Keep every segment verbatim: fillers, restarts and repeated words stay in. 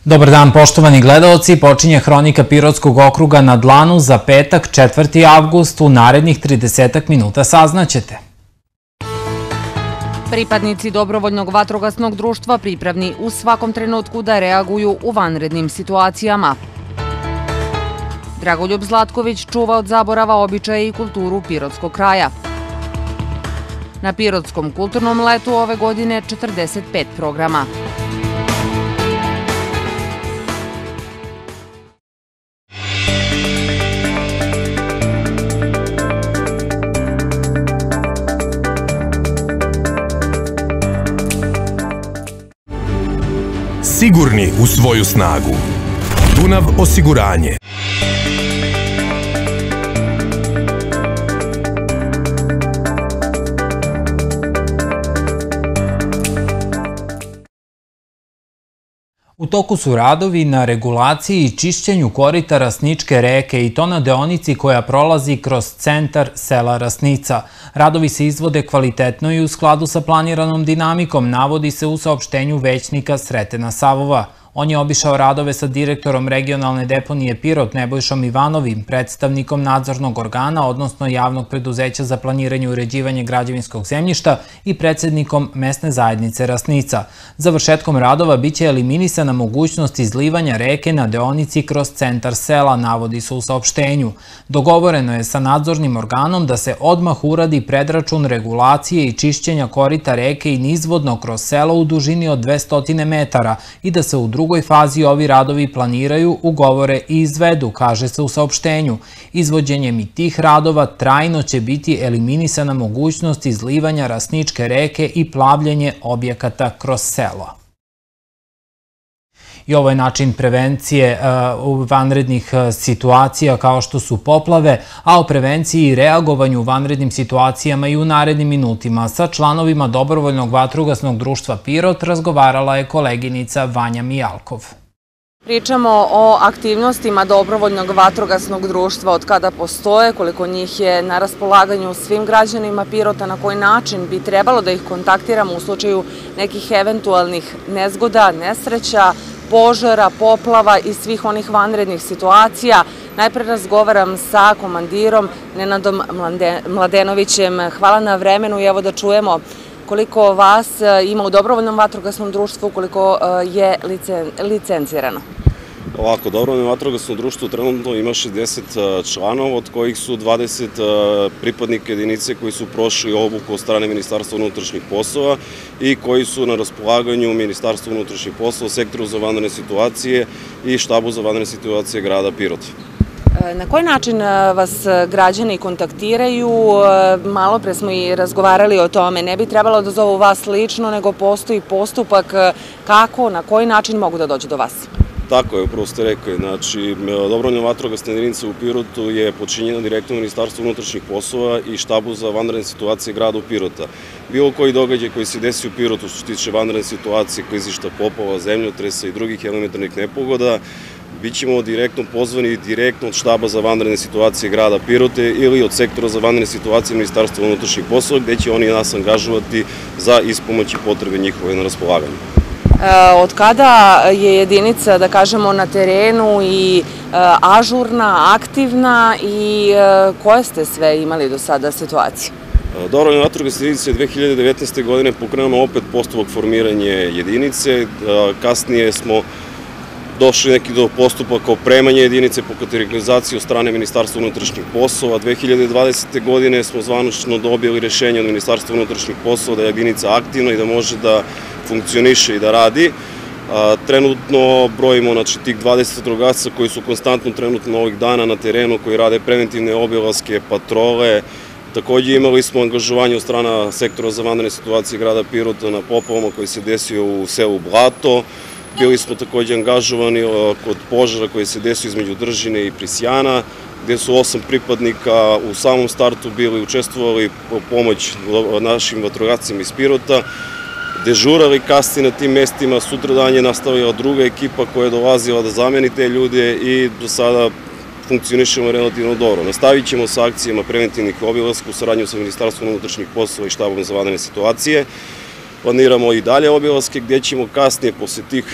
Dobar dan, poštovani gledaoci, počinje Hronika Pirotskog okruga na dlanu za petak, četvrti avgust, u narednih tridesetak minuta saznaćete. Pripadnici dobrovoljnog vatrogasnog društva pripravni u svakom trenutku da reaguju u vanrednim situacijama. Dragoljub Zlatković čuva od zaborava običaje i kulturu Pirotskog kraja. Na Pirotskom kulturnom letu ove godine četrdeset pet programa. Sigurni u svoju snagu. Dunav osiguranje. U toku su radovi na regulaciji i čišćenju korita Rasničke reke i to na deonici koja prolazi kroz centar sela Rasnica. Radovi se izvode kvalitetno i u skladu sa planiranom dinamikom, navodi se u saopštenju većnika Sretena Savova. On je obišao radove sa direktorom regionalne deponije Pirot Nebojšom Ivanovim, predstavnikom nadzornog organa, odnosno javnog preduzeća za planiranje i uređivanje građevinskog zemljišta i predsednikom mesne zajednice Rasnica. Završetkom radova biće eliminisana mogućnost izlivanja reke na deonici kroz centar sela, navodi se u saopštenju. Dogovoreno je sa nadzornim organom da se odmah uradi predračun regulacije i čišćenja korita reke i nizvodno kroz selo u dužini od dvesta metara i da se u U drugoj fazi ovi radovi planiraju, ugovore i izvedu, kaže se u saopštenju. Izvođenjem i tih radova trajno će biti eliminisana mogućnost izlivanja Rasničke reke i plavljenje objekata kroz selo. I ovo je način prevencije vanrednih situacija kao što su poplave, a o prevenciji i reagovanju u vanrednim situacijama i u narednim minutima sa članovima Dobrovoljnog vatrogasnog društva Pirot razgovarala je koleginica Vanja Mijalkov. Pričamo o aktivnostima Dobrovoljnog vatrogasnog društva, od kada postoje, koliko njih je na raspolaganju svim građanima Pirota, na koji način bi trebalo da ih kontaktiramo u slučaju nekih eventualnih nezgoda, nesreća, požara, poplava i svih onih vanrednih situacija. Najpre razgovaram sa komandirom Nenadom Mladenovićem. Hvala na vremenu i evo da čujemo koliko vas ima u Dobrovoljnom vatrogasnom društvu, koliko je licencirano. Ovako, Dobrovoljno vatrogasno društvo trenutno ima šezdeset članova, od kojih su dvadeset pripadnika jedinice koji su prošli obuku od strane Ministarstva unutrašnjih poslova i koji su na raspolaganju Ministarstva unutrašnjih poslova, Sektoru za vanredne situacije i Štabu za vanredne situacije grada Pirota. Na koji način vas građani kontaktiraju? Malo pre smo i razgovarali o tome. Ne bi trebalo da zovu vas lično, nego postoji postupak kako, na koji način mogu da dođu do vas? Tako je, upravo ste rekli. Znači, Dobrovoljna vatrogasna jedinica u Pirotu je počinjena direktno Ministarstvu unutrašnjih poslova i Štabu za vanredne situacije grada Pirota. Bilo koji događaj koji se desi u Pirotu što se tiče vanredne situacije, klizišta, poplava, zemljotresa i drugih elementarnih nepogoda, bit ćemo direktno pozvani direktno od Štaba za vanredne situacije grada Pirote ili od Sektora za vanredne situacije Ministarstva unutrašnjih poslova, gde će oni nas angažovati za ispomoć i potrebe njihove na raspolaganju. Od kada je jedinica, da kažemo, na terenu i ažurna, aktivna i koje ste sve imali do sada situacije? Dobrovoljna vatrogasna jedinica je dve hiljade devetnaeste. godine pokrenula opet postupak formiranje jedinice. Kasnije smo došli neki do postupaka opremanja jedinice po kategorizaciji od strane Ministarstva unutrašnjih poslova. dve hiljade dvadesete. godine smo zvanično dobili rešenje od Ministarstva unutrašnjih poslova da je jedinica aktivna i da može da funkcioniše i da radi. Trenutno brojimo tih dvadeset vatrogasaca koji su konstantno trenutno ovih dana na terenu, koji rade preventivne obilaske, patrole. Takođe imali smo angažovanje od strana Sektora za vanredne situacije grada Pirota na poplavama koji se desio u selu Blato. Bili smo takođe angažovani kod požara koji se desio između Držine i Prisjana, gde su osam pripadnika u samom startu bili učestvovali u pomoć našim vatrogascima iz Pirota, dežurali kasnije na tim mestima. Sutradan je nastavila druga ekipa koja je dolazila da zameni te ljude i do sada funkcionišemo relativno dobro. Nastavit ćemo sa akcijama preventivnih obilaska u saradnju sa Ministarstvom unutrašnjih poslova i Štabom za vanredne situacije. Planiramo i dalje obilaske gdje ćemo kasnije, posle tih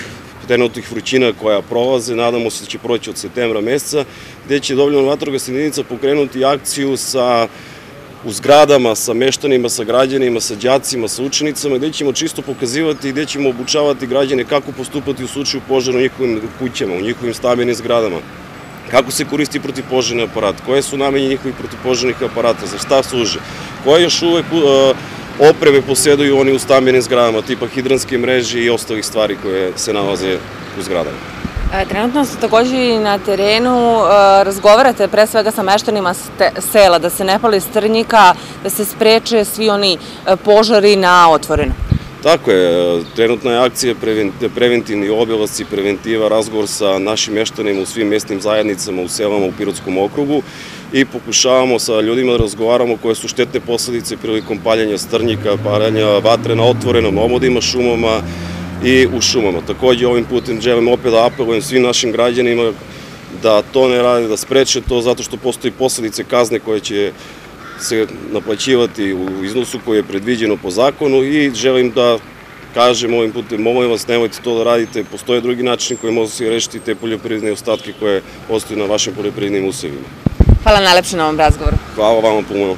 trenutnih vrućina koja prolaze, nadamo se da će proći od septembra meseca, gde će dobrovoljna vatrogasna jedinica pokrenuti akciju sa u zgradama, sa meštanima, sa građanima, sa đacima, sa učenicama, gde ćemo čisto pokazivati i gde ćemo obučavati građane kako postupati u slučaju požara u njihovim kućama, u njihovim stambenim zgradama, kako se koristi protivpožarni aparat, koje su namenje njihovih protivpožarnih aparata, za šta služe, koje još uvek opreme posjeduju oni u stambenim zgradama, tipa hidranske mreže i ostalih stvari koje se nalaze u zgradama. Trenutno ste takođe i na terenu, razgovarate pre svega sa meštanima sela, da se ne pali strnjika, da se spreče svi oni požari na otvoreno. Tako je, trenutna je akcija preventivni obilasci, preventiva, razgovor sa našim meštanima u svim mesnim zajednicama u selama u Pirotskom okrugu i pokušavamo sa ljudima da razgovaramo koje su štetne posledice prilikom paljenja strnjika, paljenja vatre na otvorenom, omodima, šumama i u šumama. Takođe ovim putem želim opet da apelujem svim našim građanima da to ne rade, da spreče to, zato što postoji posledice kazne koje će se naplaćivati u iznosu koji je predviđeno po zakonu i želim da kažem ovim putem, molim vas, nemojte to da radite, postoje drugi način koji može se rešiti te poljoprivredne ostatke koje postoje na vašim poljoprivrednim usevima. Hvala najlepše na ovom razgovoru. Hvala vama puno.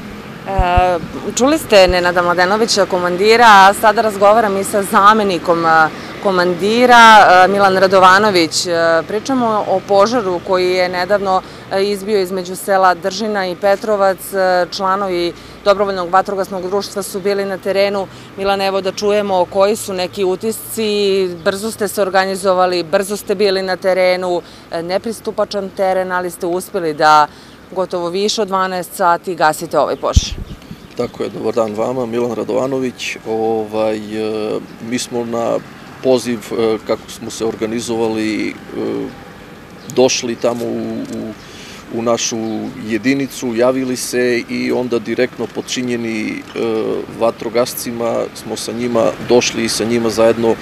Čuli ste Nenada Mladenovića, komandira, a sada razgovaram i sa zamenikom komandira, Milan Radovanović. Pričamo o požaru koji je nedavno izbio između sela Držina i Petrovac. Članovi Dobrovoljnog vatrogasnog društva su bili na terenu. Milan, evo da čujemo koji su neki utisci. Brzo ste se organizovali, brzo ste bili na terenu, nepristupačan teren, ali ste uspeli da gotovo više od dvanaest sati gasite ovaj požar. Tako je, dobar dan vama, Milan Radovanović. Mi smo na poziv kako smo se organizovali došli tamo u našu jedinicu, javili se i onda direktno podčinjeni vatrogascima smo sa njima došli i sa njima zajedno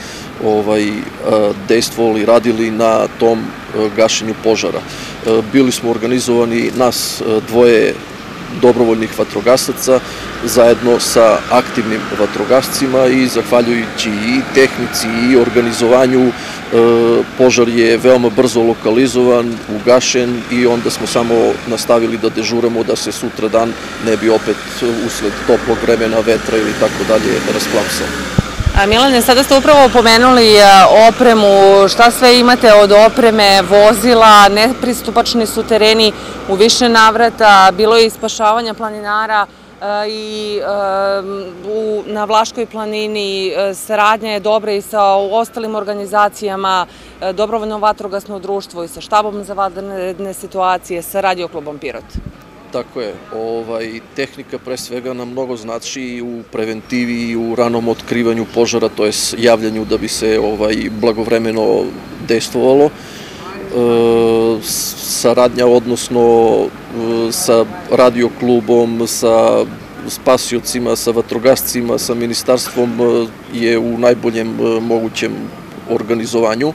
dejstvovali, radili na tom gašenju požara. Bili smo organizovani nas dvoje dobrovoljnih vatrogasaca zajedno sa aktivnim vatrogascima i zahvaljujući i tehnici i organizovanju požar je veoma brzo lokalizovan, ugašen i onda smo samo nastavili da dežuramo da se sutra dan ne bi opet usled toplog vremena, vetra ili tako dalje rasplamsao. Milane, sada ste upravo pomenuli opremu, šta sve imate od opreme, vozila, nepristupačni su tereni u više navrata, bilo je i spašavanja planinara i na Vlaškoj planini, saradnja je dobra i sa ostalim organizacijama, Dobrovoljno vatrogasno društvo i sa štabom za vanredne situacije, sa radioklubom Pirot. Tako je, tehnika pre svega nam mnogo znači i u preventivi i u ranom otkrivanju požara, to je javljanju da bi se blagovremeno dejstvovalo. Saradnja, odnosno sa radioklubom, sa spasiocima, sa vatrogascima, sa ministarstvom je u najboljem mogućem organizovanju.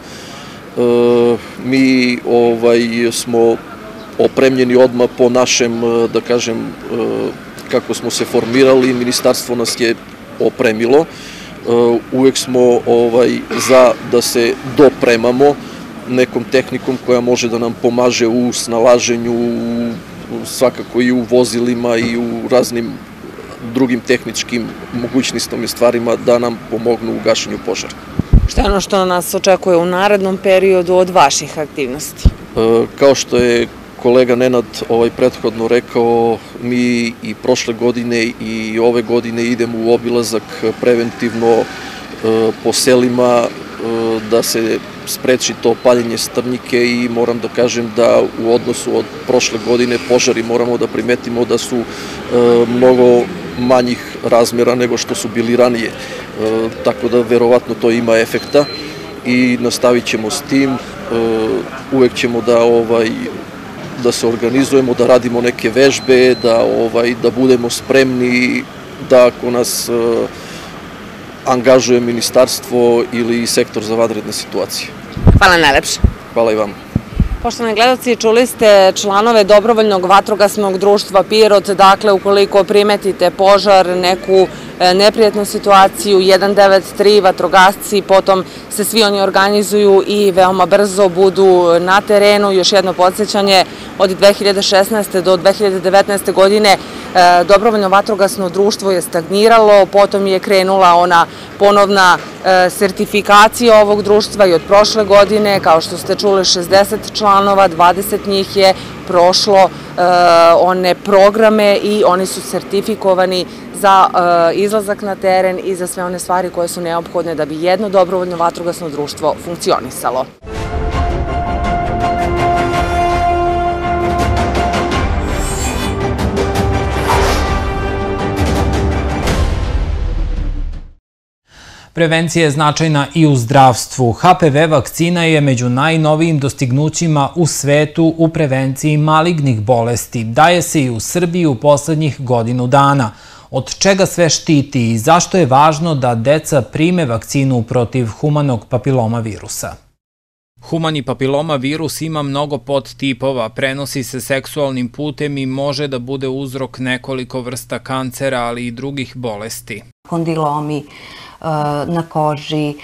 Mi smo opremljeni odmah po našem, da kažem, kako smo se formirali, ministarstvo nas je opremilo. Uvek smo za da se dopremamo nekom tehnikom koja može da nam pomaže u snalaženju, svakako i u vozilima i u raznim drugim tehničkim mogućnostima i stvarima da nam pomognu u gašenju požara. Šta je ono što nas očekuje u narednom periodu od vaših aktivnosti? Kao što je kolega Nenad prethodno rekao, mi i prošle godine i ove godine idemo u obilazak preventivno po selima da se spreči to paljenje strnjike i moram da kažem da u odnosu od prošle godine požari moramo da primetimo da su mnogo manjih razmjera nego što su bili ranije. Tako da verovatno to ima efekta i nastavit ćemo s tim. Uvek ćemo da da se organizujemo, da radimo neke vežbe, da budemo spremni da ako nas angažuje ministarstvo ili sektor za vanredne situacije. Hvala najlepše. Hvala i vama. Poštovani gledalci, čuli ste članove Dobrovoljnog vatrogasnog društva Pirot. Dakle, ukoliko primetite požar, neku neprijatnu situaciju, jedan devet tri vatrogasci, potom se svi oni organizuju i veoma brzo budu na terenu. Još jedno podsjećanje, od dve hiljade šesnaeste. do dve hiljade devetnaeste. godine dobrovoljno vatrogasno društvo je stagniralo, potom je krenula ona ponovna sertifikacija ovog društva i od prošle godine, kao što ste čuli, šezdeset članova, dvadeset njih je prošlo one programe i oni su sertifikovani za izlazak na teren i za sve one stvari koje su neophodne da bi jedno dobrovoljno vatrogasno društvo funkcionisalo. Prevencija je značajna i u zdravstvu. H P V vakcina je među najnovijim dostignućima u svetu u prevenciji malignih bolesti. Daje se i u Srbiji u poslednjih godinu dana. Od čega sve štiti i zašto je važno da deca prime vakcinu protiv humanog papiloma virusa? Humani papiloma virus ima mnogo podtipova, prenosi se seksualnim putem i može da bude uzrok nekoliko vrsta kancera, ali i drugih bolesti. Kondilomi na koži,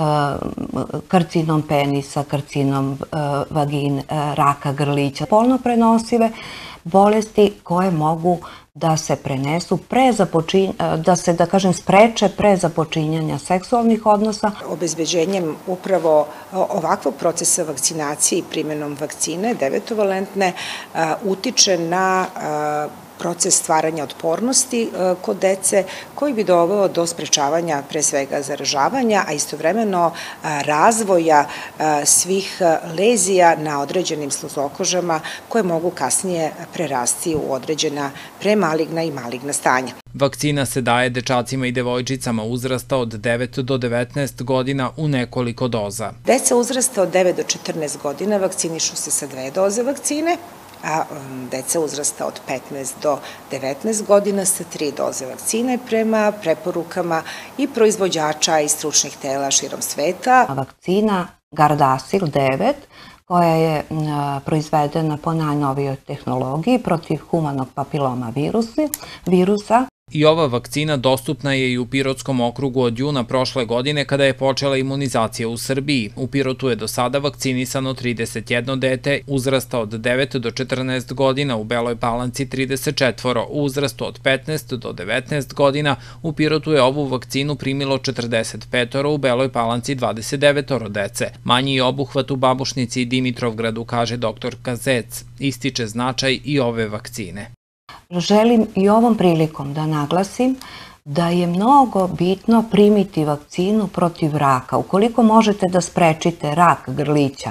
karcinom penisa, karcinom vagine, raka grlića, polno prenosive bolesti koje mogu da se prenesu pre započinjanja, da se, da kažem, spreče pre započinjanja seksualnih odnosa. Obezbeđenjem upravo ovakvog procesa vakcinacije i primjenom vakcine devetovalentne utiče na proces stvaranja otpornosti kod dece koji bi doveo do sprečavanja pre svega zaražavanja, a istovremeno razvoja svih lezija na određenim sluzokožama koje mogu kasnije prerasti u određena premaligna i maligna stanja. Vakcina se daje dečacima i devojčicama uzrasta od devet do devetnaest godina u nekoliko doza. Deca uzrasta od devet do četrnaest godina vakcinišu se sa dve doze vakcine, a deca uzrasta od petnaest do devetnaest godina sa tri doze vakcine prema preporukama i proizvođača i stručnih tela širom sveta. Vakcina Gardasil devet, koja je proizvedena po najnovijoj tehnologiji protiv humanog papiloma virusa. I ova vakcina dostupna je i u Pirotskom okrugu od juna prošle godine kada je počela imunizacija u Srbiji. U Pirotu je do sada vakcinisano trideset jedno dete uzrasta od devet do četrnaest godina, u Beloj Palanci trideset četvoro, u uzrastu od petnaest do devetnaest godina. U Pirotu je ovu vakcinu primilo četrdeset petoro, u Beloj Palanci dvadeset devetoro dece. Manji je obuhvat u Babušnici i Dimitrovgradu, kaže doktorka Zec. Ističe značaj i ove vakcine. Želim i ovom prilikom da naglasim da je mnogo bitno primiti vakcinu protiv raka. Ukoliko možete da sprečite rak grlića,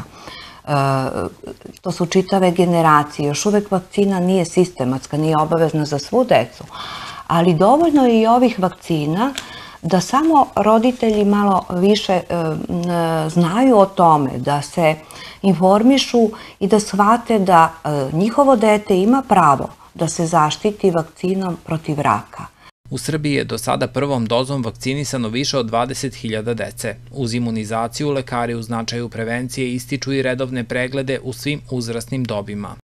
to su čitave generacije, još uvek vakcina nije sistematska, nije obavezna za svu decu, ali dovoljno je i ovih vakcina da samo roditelji malo više znaju o tome, da se informišu i da shvate da njihovo dete ima pravo da se zaštiti vakcinom protiv raka. U Srbiji je do sada prvom dozom vakcinisano više od dvadeset hiljada dece. Uz imunizaciju, lekari u značaju prevencije ističu i redovne preglede u svim uzrasnim dobima.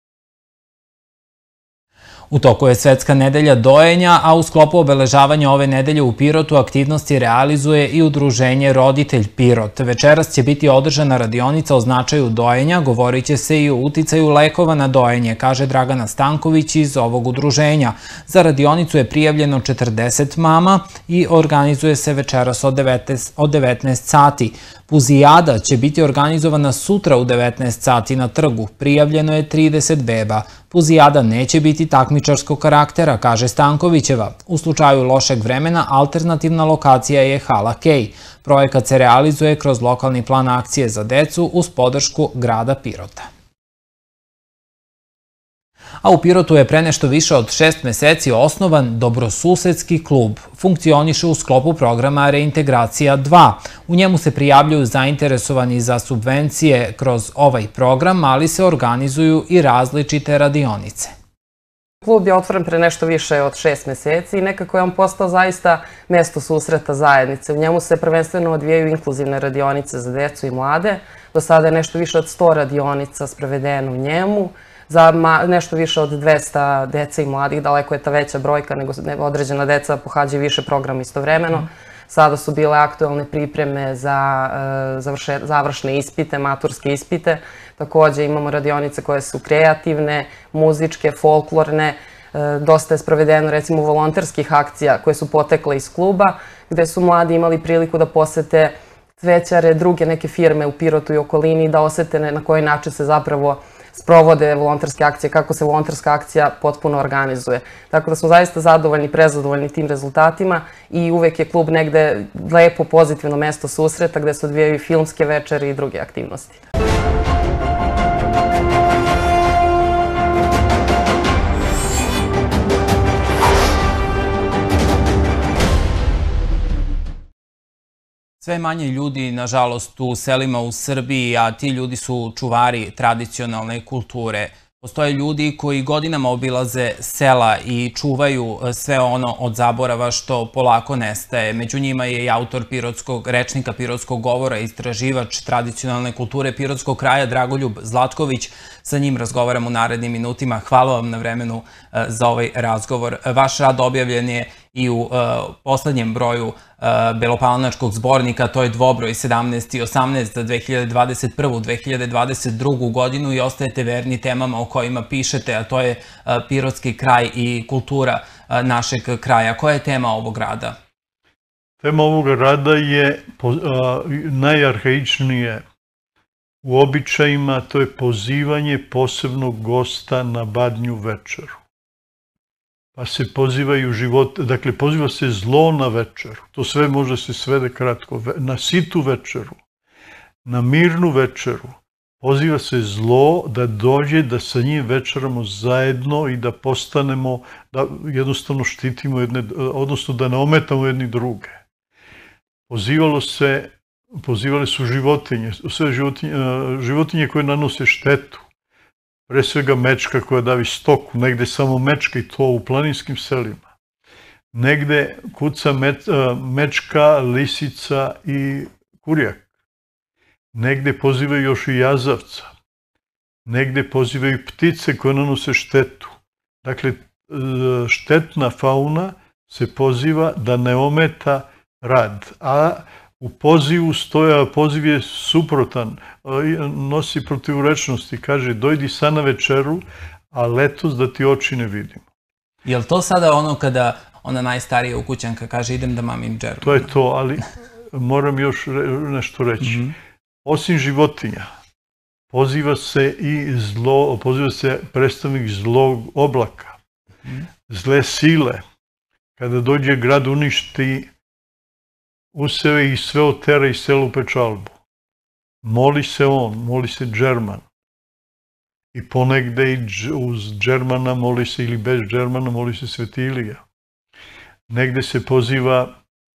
U toku je Svetska nedelja dojenja, a u sklopu obeležavanja ove nedelje u Pirotu aktivnosti realizuje i udruženje Roditelj Pirot. Večeras će biti održana radionica o značaju dojenja, govorit će se i o uticaju lekova na dojenje, kaže Dragana Stanković iz ovog udruženja. Za radionicu je prijavljeno četrdeset mama i organizuje se večeras od devetnaest sati. Puzijada će biti organizovana sutra u devetnaest sati na trgu. Prijavljeno je trideset beba. Puzijada neće biti takmičarskog karaktera, kaže Stankovićeva. U slučaju lošeg vremena alternativna lokacija je Hala Kej. Projekat se realizuje kroz lokalni plan akcije za decu uz podršku grada Pirota. A u Pirotu je pre nešto više od šest meseci osnovan Dobrosusedski klub. Funkcioniše u sklopu programa Reintegracija dva. U njemu se prijavljuju zainteresovani za subvencije kroz ovaj program, ali se organizuju i različite radionice. Klub je otvoren pre nešto više od šest meseci i nekako je on postao zaista mesto susreta zajednice. U njemu se prvenstveno odvijaju inkluzivne radionice za decu i mlade. Do sada je nešto više od sto radionica sprovedeno u njemu. za nešto više od dvesta dece i mladih. Daleko je ta veća brojka, nego određena deca pohađaju više programa istovremeno. Sada su bile aktuelne pripreme za završne ispite, maturske ispite. Takođe imamo radionice koje su kreativne, muzičke, folklorne. Dosta je sprovedeno recimo volonterskih akcija koje su potekle iz kluba, gde su mladi imali priliku da posete cvećare, druge neke firme u Pirotu i okolini, da osete na koji način se zapravo sprovode volonterske akcije, kako se volonterska akcija potpuno organizuje. Tako da smo zaista zadovoljni, prezadovoljni tim rezultatima i uvek je klub negde lepo, pozitivno mesto susreta gde se odvijaju i filmske večeri i druge aktivnosti. Sve manje ljudi, nažalost, u selima u Srbiji, a ti ljudi su čuvari tradicionalne kulture. Postoje ljudi koji godinama obilaze sela i čuvaju sve ono od zaborava što polako nestaje. Među njima je i autor Pirotskog rečnika, Pirotskog govora, istraživač tradicionalne kulture Pirotskog kraja, Dragoljub Zlatković. Sa njim razgovaram u narednim minutima. Hvala vam na vremenu za ovaj razgovor. Vaš rad objavljen je i u poslednjem broju Belopalanačkog zbornika, to je dvobroj sedamnaest i osamnaest za dve hiljade dvadeset prvu i dve hiljade dvadeset drugu godinu i ostajete verni temama o kojima pišete, a to je Pirotski kraj i kultura našeg kraja. Koja je tema ovog rada? Tema ovog rada je najarhaičnije u običajima, to je pozivanje posebnog gosta na badnju večeru. Pa se pozivaju život, dakle poziva se zlo na večeru, to sve može se svede kratko, na situ večeru, na mirnu večeru, poziva se zlo da dođe, da sa njim večeramo zajedno i da postanemo, da jednostavno štitimo jedne, odnosno da ne ometamo jedni druge. Pozivalo se, pozivale su životinje, sve životinje, životinje koje nanose štetu. Pre svega mečka koja davi stoku, negde samo mečka i to u planinskim selima. Negde kuca mečka, lisica i kurjak. Negde pozivaju još i jazavca. Negde pozivaju ptice koje nanose štetu. Dakle, štetna fauna se poziva da ne ometa rad, a u pozivu stoja, poziv je suprotan, nosi protivrečnosti, kaže dojdi sa na večeru, a letos da ti oči ne vidimo. Je li to sada ono kada ona najstarija ukućanka kaže idem da mamim džermu? To je to, ali moram još nešto reći. Osim životinja, poziva se i zlo, poziva se predstavnik zlog oblaka, zle sile. Kada dođe grad uništi useve i sve otera i selu pečalbu. Moli se on, moli se Džerman. I ponegde uz Džermana moli se, ili bez Džermana, moli se Sveti Ilija. Negde se poziva,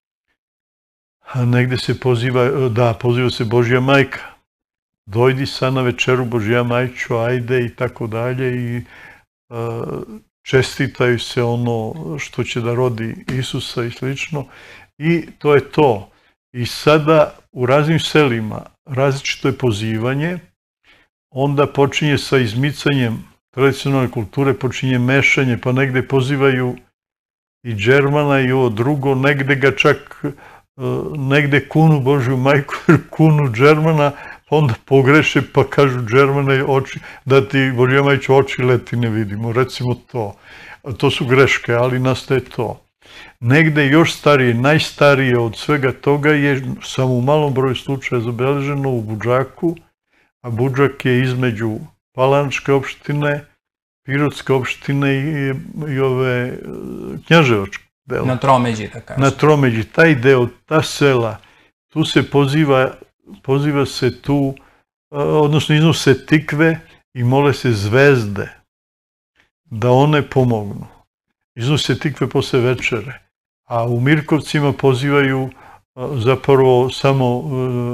negde se poziva, da, poziva se Božja majka. Dojdi sa na večeru Božja majčo, ajde i tako dalje i čestitaju se ono što će da rodi Isusa i slično. I to je to. I sada u raznim selima različito je pozivanje, onda počinje sa izmicanjem tradicionalne kulture, počinje mešanje, pa negde pozivaju i Džermana i ovo drugo, negde ga čak, negde kunu Božju majku, kunu Džermana, pa onda pogreše pa kažu Džermana da ti Božja majču oči leti ne vidimo, recimo to. To su greške, ali nastaje to. Negde još starije, najstarije od svega toga je samo u malom broju slučaja zabeleženo u Budžaku, a Budžak je između Palanačke opštine, Pirotske opštine i ove Knjaževačke dela. Na tromeđi, da kažem. Na tromeđi, taj deo, ta sela, tu se poziva, poziva se tu, odnosno iznose tikve i mole se zvezde da one pomognu. Iznose tikve posle večere, a u Mirkovcima pozivaju zapravo samo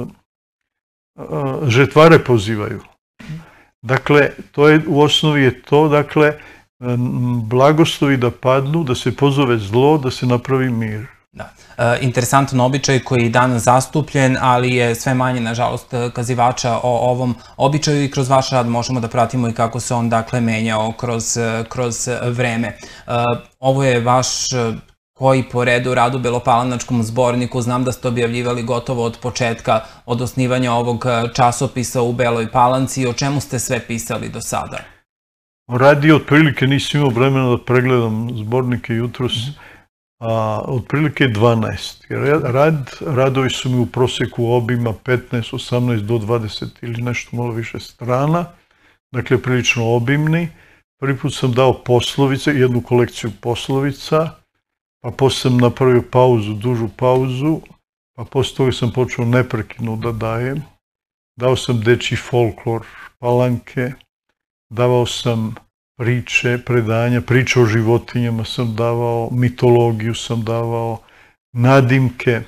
žetvare pozivaju. Dakle, to je, u osnovi je to, dakle, blagoslovi da padnu, da se pozove zlo, da se napravi mir. Da. Interesantan običaj koji je danas zastupljen, ali je sve manje, nažalost, kazivača o ovom običaju i kroz vaš rad možemo da pratimo i kako se on, dakle, menjao kroz vreme. Ovo je vaš koji po redu rad u Belopalanačkom zborniku. Znam da ste objavljivali gotovo od početka, od osnivanja ovog časopisa u Beloj Palanci. O čemu ste sve pisali do sada? Radio otprilike nisam imao vremena da pregledam zbornike jutros, a otprilike dvanaest. Rad, radovi su mi u proseku obima petnaest, osamnaest do dvadeset ili nešto malo više strana, dakle prilično obimni. Prvi put sam dao poslovice, jednu kolekciju poslovica, pa posle sam napravio pauzu, dužu pauzu, pa posle toga sam počeo neprekidno da dajem. Dao sam dečji folklor, palanke, davao sam priče, predanja, priče o životinjama sam davao, mitologiju sam davao, nadimke.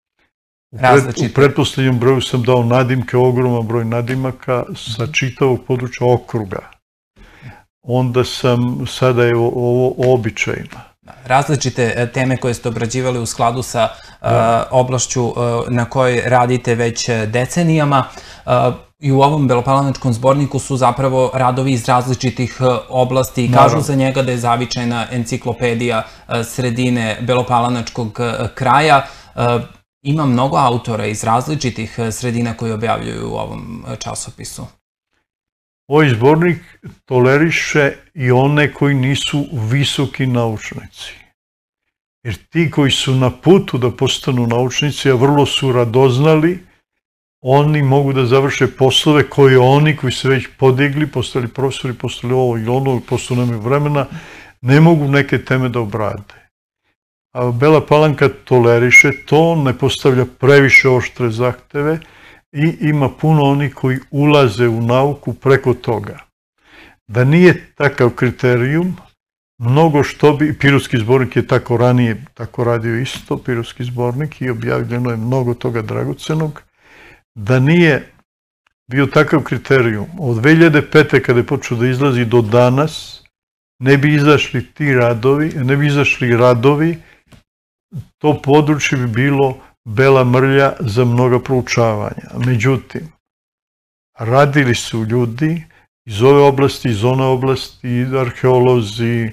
U pretposlednjem broju sam dao nadimke, ogroman broj nadimaka sa čitavog područja okruga. Onda sam, sada je ovo običajno. Različite teme koje ste obrađivali u skladu sa oblašću na kojoj radite već decenijama. I u ovom Belopalanačkom zborniku su zapravo radovi iz različitih oblasti. Kažu za njega da je zavičajna enciklopedija sredine Belopalanačkog kraja. Ima mnogo autora iz različitih sredina koji objavljuju u ovom časopisu. Ovaj zbornik toleriše i one koji nisu visoki naučnici. Jer ti koji su na putu da postanu naučnici, a vrlo su radoznali, oni mogu da završe poslove koje oni koji se već podigli, postali profesori, postali ovo i ono, posto nemaju vremena, ne mogu neke teme da obrade. A Bela Palanka toleriše to, ne postavlja previše oštre zahteve i ima puno onih koji ulaze u nauku preko toga. Da nije takav kriterijum, mnogo što bi, Pirotski zbornik je tako ranije, tako radio isto, Pirotski zbornik, i objavljeno je mnogo toga dragocenog. Da nije bio takav kriterijum, od dve hiljade pete kada je počeo da izlazi do danas, ne bi izašli ti radovi, ne bi izašli radovi, to područje bi bilo bela mrlja za mnoga proučavanja. Međutim, radili su ljudi iz ove oblasti, iz one oblasti, arheolozi,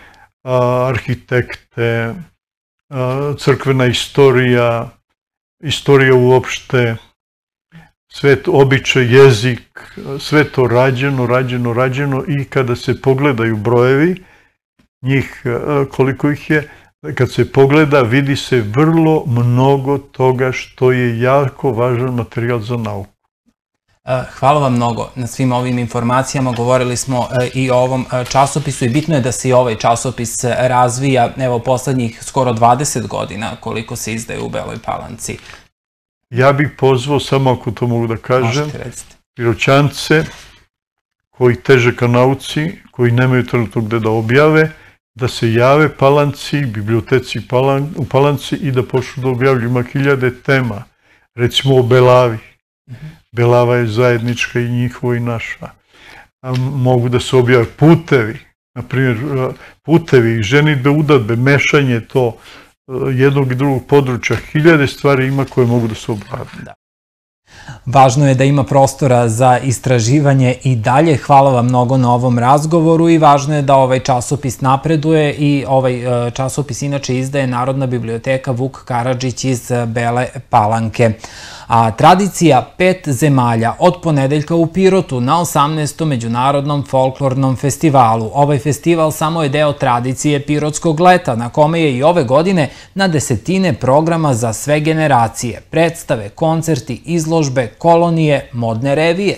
arhitekte, crkvena istorija, istorija uopšte, sve to običaj, jezik, sve to rađeno, rađeno, rađeno i kada se pogledaju brojevi, njih koliko ih je, kad se pogleda vidi se vrlo mnogo toga što je jako važan materijal za nauku. Hvala vam mnogo na svim ovim informacijama. Govorili smo i o ovom časopisu i bitno je da se i ovaj časopis razvija, evo, poslednjih skoro dvadeset godina koliko se izdaje u Beloj Palanci. Ja bih pozvao, samo ako to mogu da kažem, Piroćance koji teže ka nauci, koji nemaju trenutno gde da objave, da se jave Palanci, biblioteci u Palanci i da počnu da objavljuju. Ima hiljade tema, recimo o Belavi. Belava je zajednička i njihova i naša. Mogu da se objave putevi, na primjer putevi, ženidbe, udadbe, mešanje to jednog i drugog područja. Hiljade stvari ima koje mogu da se obrade. Važno je da ima prostora za istraživanje i dalje. Hvala vam mnogo na ovom razgovoru i važno je da ovaj časopis napreduje i ovaj časopis inače izdaje Narodna biblioteka Vuk Karadžić iz Bele Palanke. A tradicija pet zemalja od ponedeljka u Pirotu na osamnaestom Međunarodnom folklornom festivalu. Ovaj festival samo je deo tradicije Pirotskog leta, na kome je i ove godine na desetine programa za sve generacije, predstave, koncerti, izložbe, kolonije, modne revije.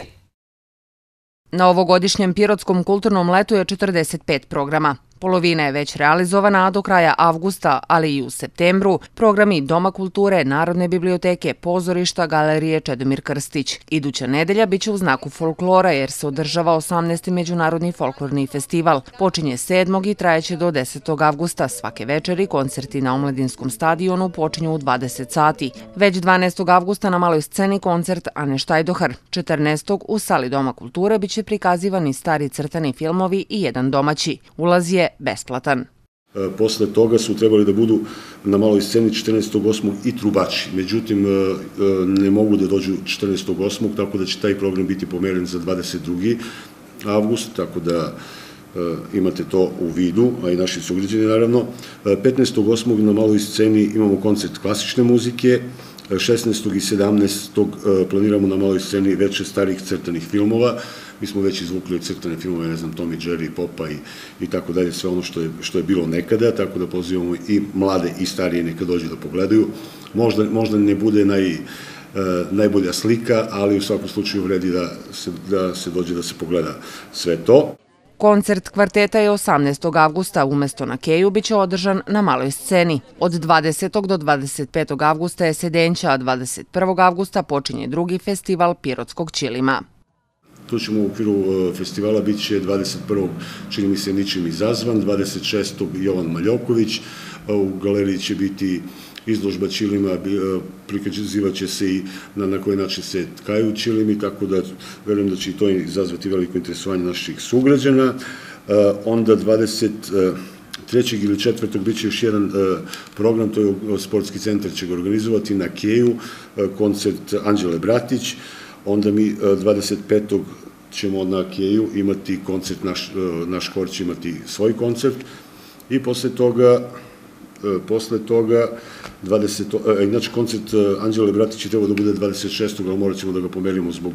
Na ovogodišnjem Pirotskom kulturnom letu je četrdeset pet programa. Polovina je već realizovana, a do kraja avgusta, ali i u septembru, programi Doma kulture, Narodne biblioteke, pozorišta, galerije Čedomir Krstić. Iduća nedelja biće u znaku folklora jer se održava osamnaesti Međunarodni folklorni festival. Počinje sedmog i trajeće do desetog avgusta. Svake večeri koncerti na Omladinskom stadionu počinju u dvadeset sati. Već dvanaestog avgusta na maloj sceni koncert Ane Štajdohar. četrnaestog u sali Doma kulture biće prikazivani stari crtani filmovi i jedan domaći. Ulaz je besplatan. Posle toga su trebali da budu na maloj sceni četrnaestog osmog i trubači. Međutim, ne mogu da dođu četrnaestog osmog, tako da će taj program biti pomeren za dvadeset drugi avgust, tako da imate to u vidu, a i naši sugrađani naravno. petnaestog osmog na maloj sceni imamo koncert klasične muzike, šesnaestog i sedamnaestog planiramo na maloj sceni veče starih crtanih filmova. Mi smo već izvukli crtane filmove, ne znam, Tom i Jerry, Popa i tako dalje, sve ono što je bilo nekada, tako da pozivamo i mlade i starije neka dođu da pogledaju. Možda ne bude najbolja slika, ali u svakom slučaju vredi da se dođe da se pogleda sve to. Koncert kvarteta je osamnaestog avgusta, umesto na Keju biće održan na maloj sceni. Od dvadesetog do dvadeset petog avgusta je Sedenća, a dvadeset prvog avgusta počinje drugi festival Pirotskog ćilima. Tu ćemo u okviru festivala bit će dvadeset prvog čini mi se ničim izazvan, dvadeset šestog Jovan Maljoković, u galeriji će biti izložba ćilima, prikazivat će se i na koji način se tkaju ćilimi, tako da verujem da će i to izazvati veliko interesovanje naših sugrađana. Onda dvadeset trećeg ili četvrtog bit će još jedan program, to je Sportski centar će ga organizovati na Keju, koncert Anđele Bratić. Onda mi dvadeset petog ćemo na Keju imati koncert, naš hor će imati svoj koncert i posle toga posle toga inače koncert Anđele Bratić je trebao da bude dvadeset šestog ali morat ćemo da ga pomerimo zbog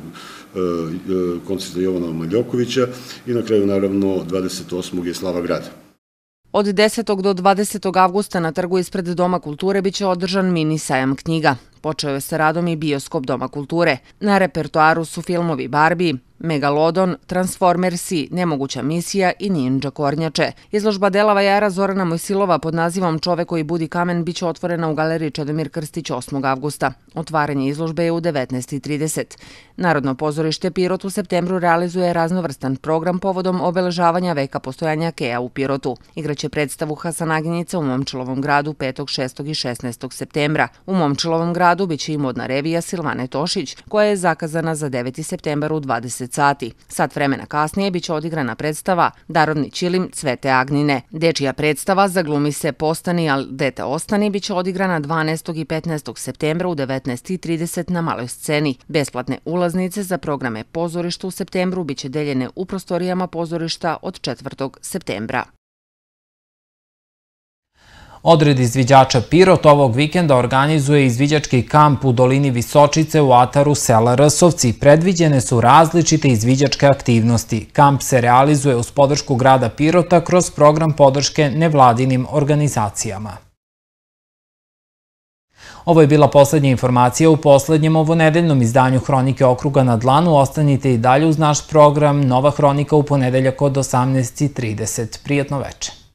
koncerta Jovana Maljokovića i na kraju naravno dvadeset osmog je Slava grada. Od desetog do dvadesetog avgusta na trgu ispred Doma kulture biće održan mini sajam knjiga. Počeo je sa radom i bioskop Doma kulture. Na repertoaru su filmovi Barbie, Megalodon, Transformersi, Nemoguća misija i Ninja kornjače. Izložba dela vajara Zorana Mojsilova pod nazivom Čovek koji budi kamen biće otvorena u galeriji Čedomir Krstić osmog avgusta. Otvaranje izložbe je u devetnaest i trideset. Narodno pozorište Pirot u septembru realizuje raznovrstan program povodom obeležavanja veka postojanja Keja u Pirotu. Igraće predstavu Hasanaginjica u Momčilovom gradu petog, šestog i šesnaestog septembra. U Momčilovom gradu biće i modna revija Silvane Tošić, koja je zakazana za deveti septembar u dvadeset sati. Sat vremena kasnije biće odigrana predstava Darovni ćilim Cvete Agnine. Dečija predstava Zaglumi se postani, al dete ostani biće odigrana dvanaestog i petnaestog septembra u devetnaest i trideset na maloj sceni. Besplatne ulaznice za programe pozorišta u septembru biće deljene u prostorijama pozorišta od četvrtog septembra. Odred izviđača Pirot ovog vikenda organizuje izviđački kamp u dolini Visočice u ataru sela Rsovci. Predviđene su različite izviđačke aktivnosti. Kamp se realizuje uz podršku grada Pirota kroz program podrške nevladinim organizacijama. Ovo je bila poslednja informacija u poslednjem ovonedeljnom izdanju Hronike okruga na dlanu. Ostanite i dalje uz naš program Nova hronika u ponedeljak od osamnaest i trideset. Prijatno veče.